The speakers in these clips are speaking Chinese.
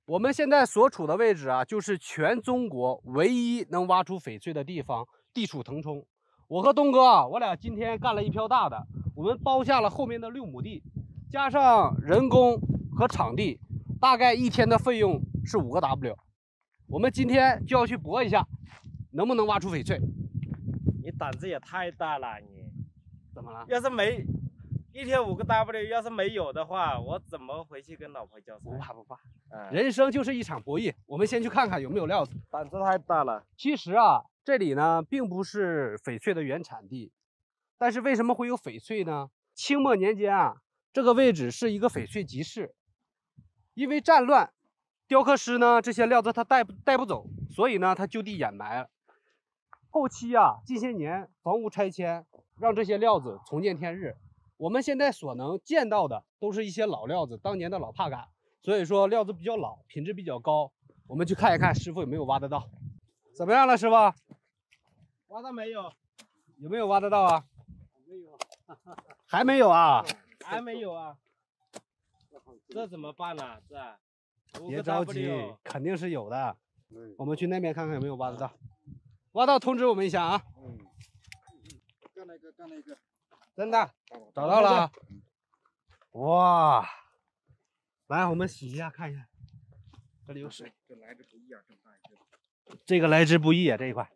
我们现在所处的位置啊，就是全中国唯一能挖出翡翠的地方，地处腾冲。我和东哥啊，我俩今天干了一票大的，我们包下了后面的6亩地，加上人工和场地，大概一天的费用是5个 W。我们今天就要去搏一下，能不能挖出翡翠？ 你胆子也太大了，你怎么了？ 要是没一天5个 W， 要是没有的话，我怎么回去跟老婆交不差？ 怕不怕，人生就是一场博弈。我们先去看看有没有料子。 胆子太大了。 其实啊，这里呢并不是翡翠的原产地，但是为什么会有翡翠呢？清末年间啊，这个位置是一个翡翠集市，因为战乱，雕刻师呢这些料子他带不走，所以呢他就地掩埋了。后期啊，近些年房屋拆迁，让这些料子重见天日。我们现在所能见到的都是一些老料子，当年的老帕杆，所以说料子比较老，品质比较高。我们去看一看师傅有没有挖得到。怎么样了，师傅？ 挖到没有？ 有没有挖得到啊？没有，还没有啊？ 还没有啊？这怎么办呢？这别着急，肯定是有的。我们去那边看看有没有挖得到。挖到通知我们一下啊。 干了一个。 真的找到了。哇！来，我们洗一下，看一下。这里有水。 这来之不易啊，这么大一个。 这个来之不易啊，这一块。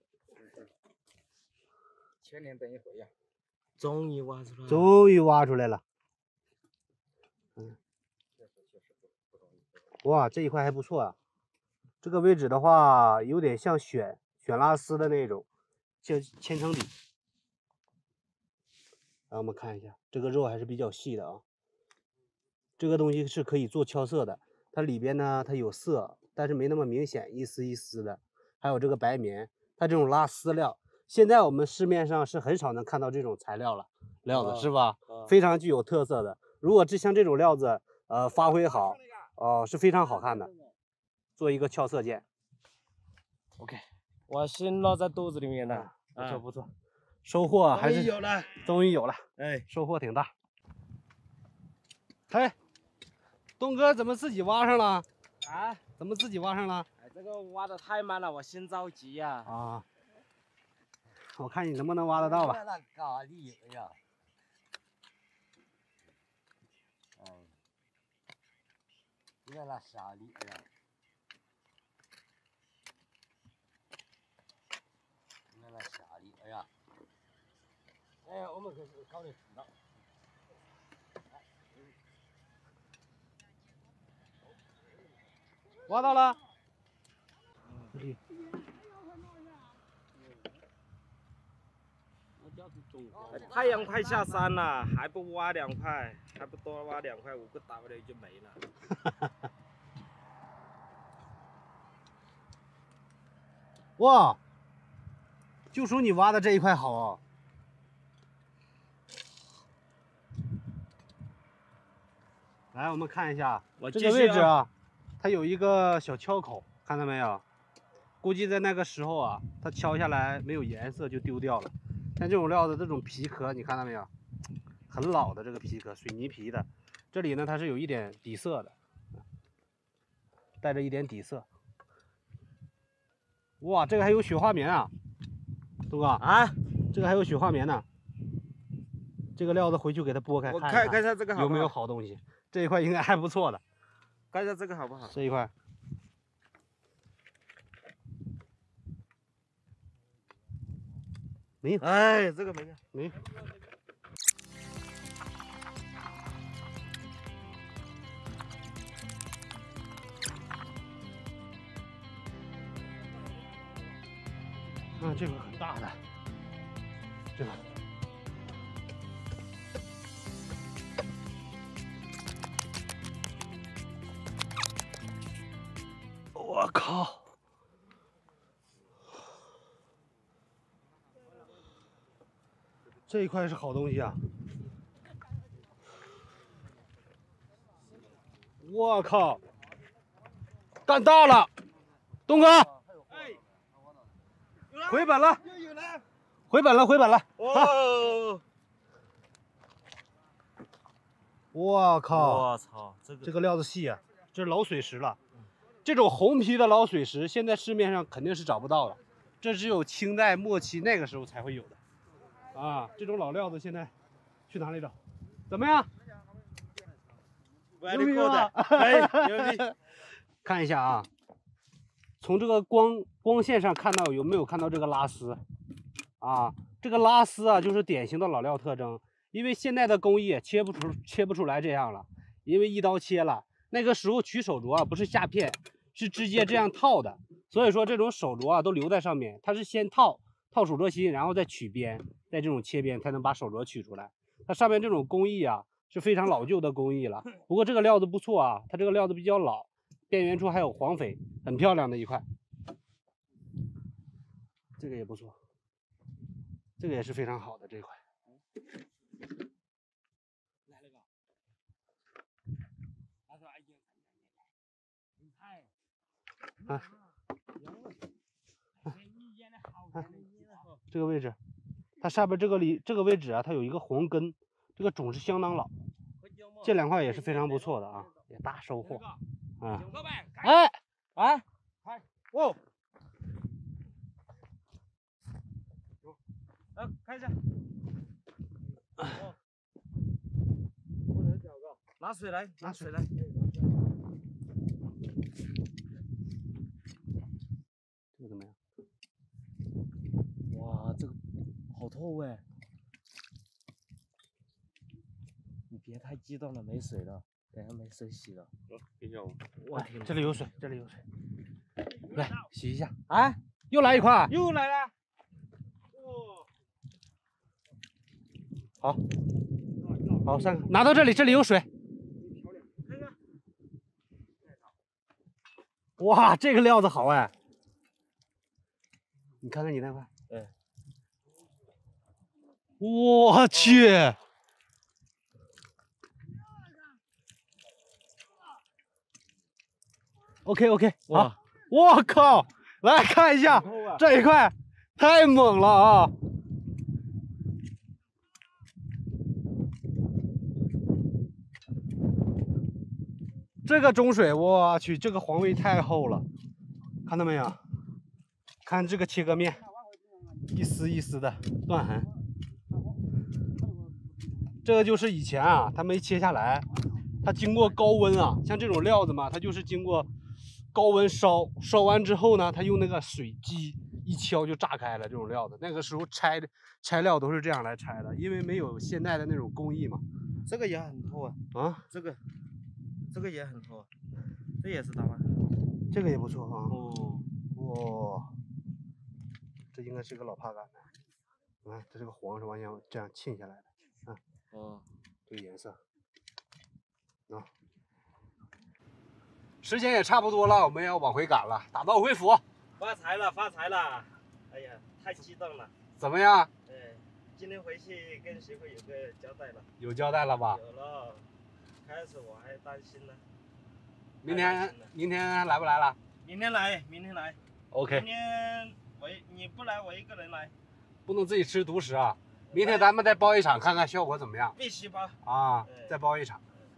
千年等一回呀。 终于挖出来了。 终于挖出来了。哇，这一块还不错啊。这个位置的话，有点像选拉丝的那种，像千层底。让我们看一下，这个肉还是比较细的啊。这个东西是可以做敲色的，它里边呢它有色，但是没那么明显，一丝一丝的。还有这个白棉，它这种拉丝料，现在我们市面上是很少能看到这种材料了，料子是吧？非常具有特色的。如果像这种料子，发挥好，是非常好看的，做一个敲色件。OK， 我心落在肚子里面了。 不错不错。收获还是有了， 终于有了， 哎， 收获挺大。嘿，东哥怎么自己挖上了？ 啊？ 怎么自己挖上了？ 哎，这个挖的太慢了，我心着急呀。 啊，我看你能不能挖得到吧。 那咖喱呀，哎，那沙粒呀，那沙粒呀。哎，我们可是搞的知道。 挖到了。 太阳快下山了，还不挖2块，还不多挖2块，5个 W 就没了。 哇，就属你挖的这一块好啊。来，我们看一下这个位置啊，它有一个小敲口，看到没有？估计在那个时候啊，它敲下来没有颜色就丢掉了。像这种料子，这种皮壳，你看到没有？很老的这个皮壳，水泥皮的。这里呢，它是有一点底色的，带着一点底色。哇，这个还有雪花棉啊，东哥啊，这个还有雪花棉呢。这个料子回去给它剥开， 我看一下这个好不好， 有没有好东西？这一块应该还不错的， 看一下这个好不好？ 这一块。没有， 哎，这个没有， 没有。啊，这个很大的，这个。我靠！这一块是好东西啊！我靠，干大了，东哥，回本了，回本了，回本了！ 哦， 我靠！ 我操， 这个料子细啊，这是老水石了。 这种红皮的老水石，现在市面上肯定是找不到的，这只有清代末期那个时候才会有的。啊，这种老料子现在去哪里找？怎么样？牛逼吗？ 哎，牛逼！ 看一下啊，从这个光线上看到有没有看到这个拉丝？啊，这个拉丝啊，就是典型的老料特征。因为现在的工艺切不出来这样了，因为一刀切了。那个时候取手镯啊，不是下片，是直接这样套的。所以说这种手镯啊都留在上面，它是先套手镯芯，然后再取边，再这种切边才能把手镯取出来。它上面这种工艺啊是非常老旧的工艺了。不过这个料子不错啊，它这个料子比较老，边缘处还有黄翡，很漂亮的一块。这个也不错，这个也是非常好的这一块。啊，这个位置，它下边这个位置啊，它有一个红根，这个种是相当老，这两块也是非常不错的啊，也大收获啊！哎， 哦，看一下。哦，拿水来，拿水来。 这个怎么样？ 哇，这个好透哎！你别太激动了，没水了，等下没水洗了。 我天，这里有水，这里有水，来洗一下。哎，又来一块， 又来了。 好，好，3个，拿到这里，这里有水。哇，这个料子好哎！你看看你那块，我去，OK， 好，我靠，来看一下这一块，太猛了啊！这个中水，我去，这个黄味太厚了，看到没有？看这个切割面，一丝一丝的断痕。这个就是以前啊，它没切下来，它经过高温啊，像这种料子嘛，它就是经过高温烧完之后呢，它用那个水机一敲就炸开了。这种料子，那个时候拆料都是这样来拆的，因为没有现在的那种工艺嘛。 这个也很透啊！ 啊， 这个也很透，这也是大碗。 这个也不错啊。 哦， 哇，这应该是个老帕杆的。你看，它这个黄是完全这样沁下来的。啊， 哦， 这个颜色。啊，时间也差不多了，我们要往回赶了。打道回府。 发财了，发财了！哎呀，太激动了。 怎么样？ 今天回去跟媳妇有个交代了。 有交代了吧？ 有了。开始我还担心呢。 明天来不来了？ 明天来，明天来。 OK。 明天你不来，我一个人来。 不能自己吃独食啊！明天咱们再包一场，看看效果怎么样。 必须包啊！再包一场。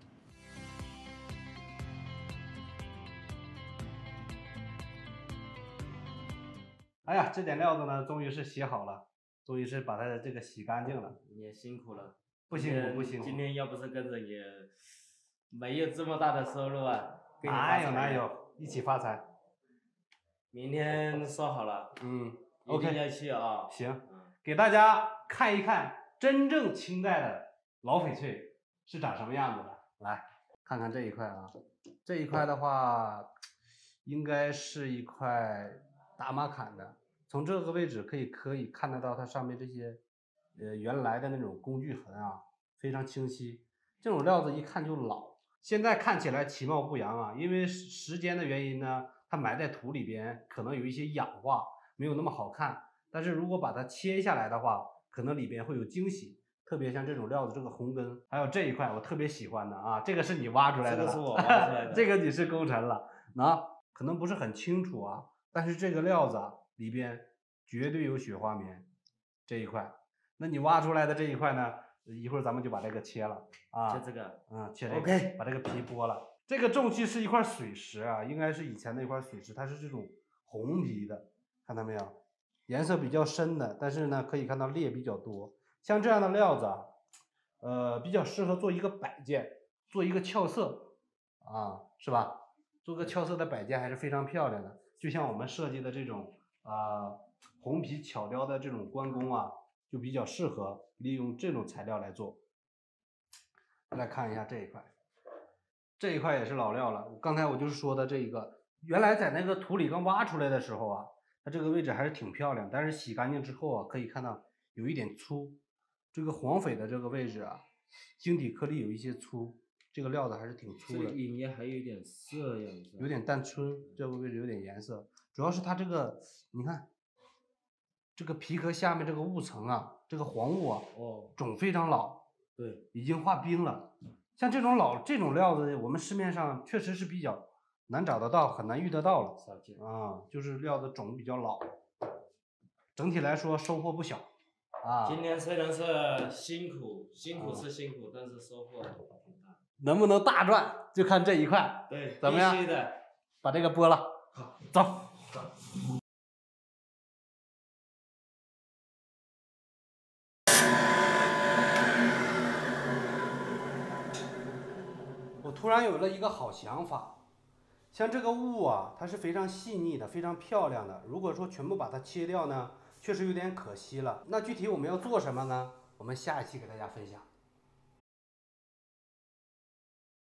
哎呀，这点料子呢，终于是洗好了，终于是把它这个洗干净了。 你也辛苦了。 不辛苦，不辛苦。 今天要不是跟着你，没有这么大的收入啊！ 哪有，一起发财。 明天说好了。 OK， 一定要去啊！ 行，给大家看一看真正清代的老翡翠是长什么样子的。来看看这一块啊，这一块的话，应该是一块大马坎的。从这个位置可以看得到它上面这些原来的那种工具痕啊，非常清晰。这种料子一看就老，现在看起来其貌不扬啊，因为时间的原因呢，它埋在土里边可能有一些氧化，没有那么好看。但是如果把它切下来的话，可能里边会有惊喜。特别像这种料子，这个红根，还有这一块我特别喜欢的啊，这个是你挖出来的， 这个是我挖出来的， 这个你是功臣了。可能不是很清楚啊，但是这个料子里边绝对有雪花棉这一块。那你挖出来的这一块呢，一会儿咱们就把这个切了啊， 切这个， 切这个， OK， 把这个皮剥了。 这个重器是一块水石啊，应该是以前的一块水石，它是这种红皮的，看到没有？颜色比较深的，但是呢，可以看到裂比较多。像这样的料子啊，比较适合做一个摆件，做一个俏色啊，是吧？做个俏色的摆件还是非常漂亮的。就像我们设计的这种红皮巧雕的这种关公啊，就比较适合利用这种材料来做。来看一下这一块，这一块也是老料了。刚才我就是说的这一个，原来在那个土里刚挖出来的时候啊，它这个位置还是挺漂亮，但是洗干净之后啊，可以看到有一点粗。这个黄翡的这个位置啊，晶体颗粒有一些粗，这个料子还是挺粗的。 这个隐约还有一点色样子， 有点淡春，这个位置有点颜色，主要是它这个，你看，这个皮壳下面这个雾层啊，这个黄雾啊，种非常老， 对， 已经化冰了。像这种料子，我们市面上确实是比较难找得到，很难遇得到了。 少见啊，就是料子种比较老。整体来说收获不小啊。 今年虽然是辛苦是辛苦，但是收获很大。 能不能大赚，就看这一块。 对， 怎么样？ 必须的。 把这个剥了。 好， 走。我突然有了一个好想法，像这个雾啊，它是非常细腻的，非常漂亮的。如果说全部把它切掉呢，确实有点可惜了。那具体我们要做什么呢？我们下一期给大家分享。